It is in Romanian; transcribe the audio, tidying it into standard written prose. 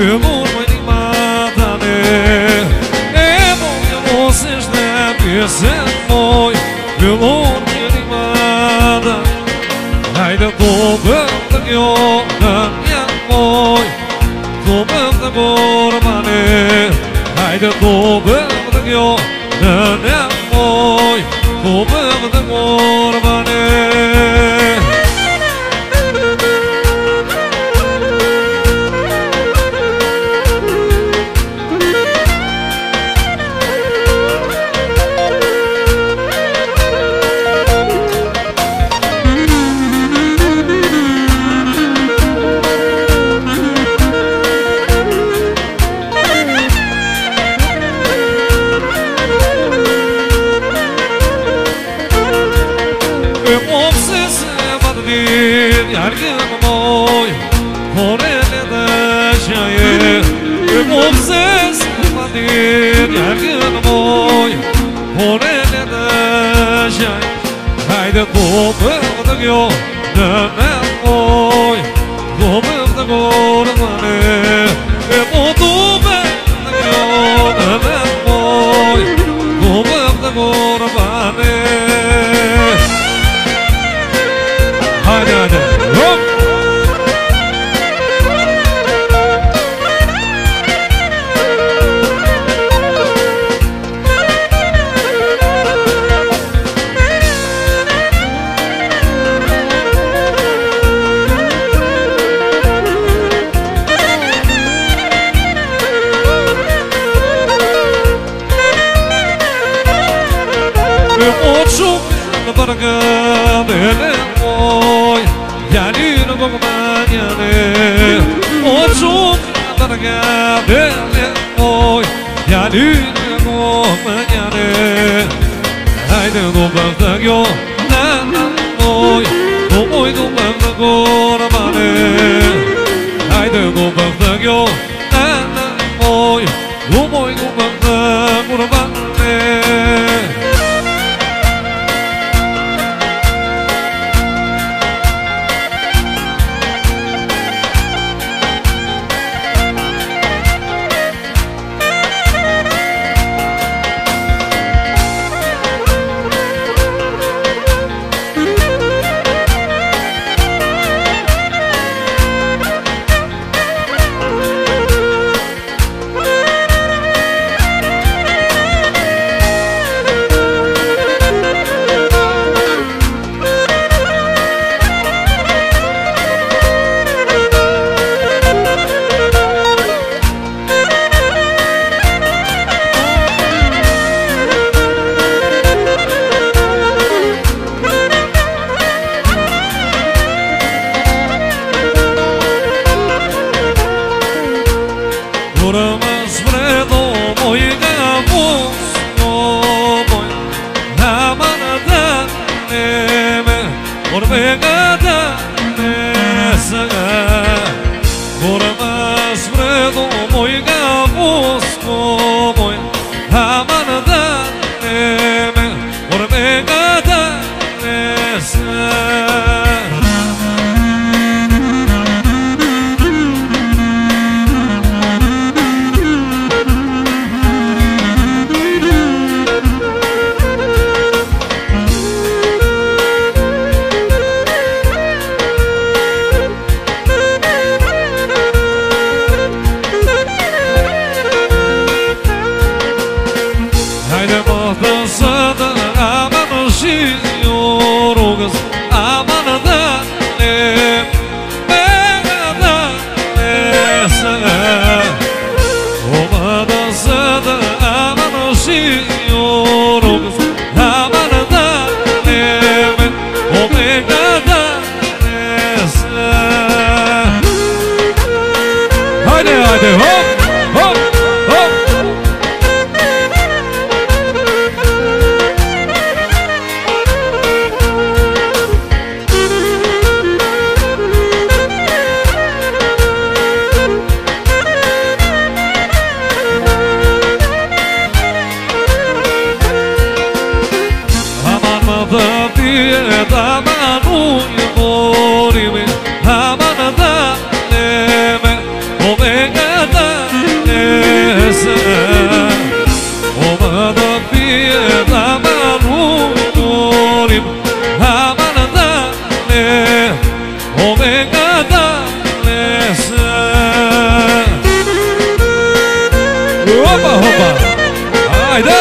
Pelo animada-ne É bom que vocês devem ser moi Pelo animada Haydi dobanda gönlüm moi Dobanda gormane Haydi dobanda gönlüm moi Dobanda gormane Yargın moy, korele de şaye Mopses madir, yargın moy, korele de şaye Haydi kopıp da gönlüm moy, kopıp da gormane Modu ben da gönlüm moy, kopıp da gormane Haydi haydi Barga bele moy yani no gomanyane ocho barga bele moy yani no gomanyane haydi no barga yo na moy moy no barga gormane haydi no barga yo na moy moy no barga gormane gadalesa. Opa, opa, haide!